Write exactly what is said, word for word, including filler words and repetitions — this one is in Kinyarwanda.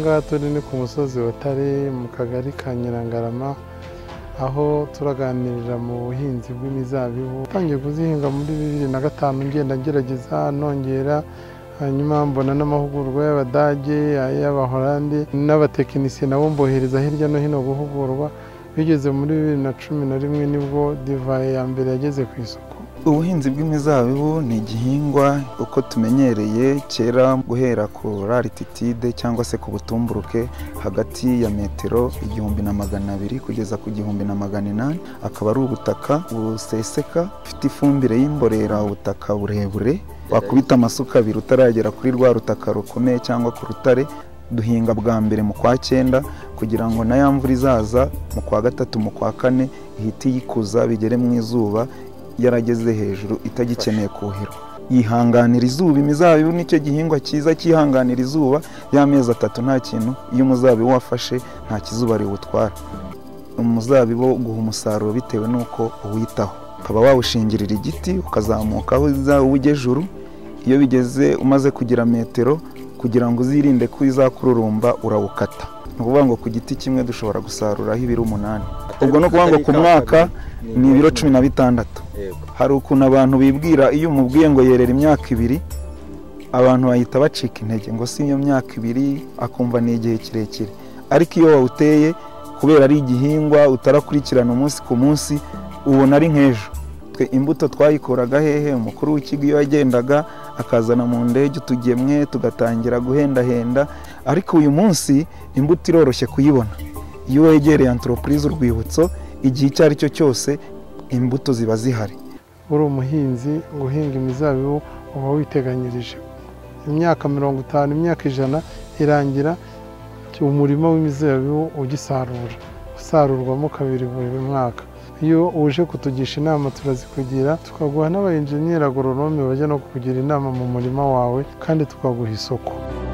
ngaha turi ni ku musozi wa Tare mu kagari ka Nyirangarama, aho turaganirira mu buhinzi bw'imizabibu. Tangiye kuzihinga muri bibiri na gatanu ngenda ngerageza nongera, hanyuma mbona n'amahugurwa y'Abadage, ay'Abahorandi n'abatekinisiye nabo mbohereza hirya no hino guhugurwa. Bigeze muri bibiri na cumi na rimwe nibwo divayi ya mbere yageze ku isoko. Ubuhinzi bw'imizabibu ni igihingwa uko tumenyereye kera guhera ku altitude cyangwa se ku butumburuke hagati ya metero igihumbi na magana abiri kugeza ku gihumbi na magana inani. Akaba ari ubutaka buseseka, bufite ifumbire y'imborera, ubutaka burebure wakubita amasuka abiri utaragera kuri rwa rutaka rukomeye cyangwa ku rutare. Duhinga bwa mbere mu kwa cyenda kugira ngo na ya mvura izaza mu kwa gatatu mu kwa kane ihite yikuza bigere mu izuba yarageze hejuru itagikeneye kuhirwa. Yihanganira izuba. Imizabibu nicyo gihingwa cyiza cyihanganira izuba y'amezi atatu nta kintu. Iyo umuzabibu wafashe nta kizuba riwutwara. Umuzabibu guha umusaruro bitewe n'uko uwitaho, ukaba wawushingirira igiti ukazamukaho ujye juru. Iyo bigeze umaze kugira metero, kugira ngo uzirinde ko izakururumba urawukata. Ni ukuvuga ngo ku giti kimwe dushobora gusaruraho ibiro umunani. Ubwo no kuvuga ngo ku mwaka ni ibiro cumi na bitandatu. Hari ukuntu abantu bibwira iyo umubwiye ngo yerera imyaka ibiri, abantu bahita bacika intege ngo si iyo myaka ibiri, akumva ni igihe kirekire. Ariko iyo wawuteye kubera ari igihingwa utarakurikirana umunsi ku munsi, ubona ari nk'ejo. Twe imbuto twayikoraga hehe? Umukuru w'ikigo iyo yagendaga akazana mu ndege utugemwe tugatangira guhendahenda, ariko uyu munsi imbuto iroroshye kuyibona. Iyo wegereye entreprise urwibutso, igihe icyo ari cyo cyose imbuto ziba zihari. Uri umuhinzi guhinga imizabibu uba witeganyirije imyaka mirongo itanu, imyaka ijana irangira umurima w'imizabibu ugisarura, usarurwamo kabiri buri mwaka. Iyo uje kutugisha inama turazikugira, tukaguha n'abayenjeniyeri agoronome bajya no kukugira inama mu murima wawe, kandi tukaguha isoko.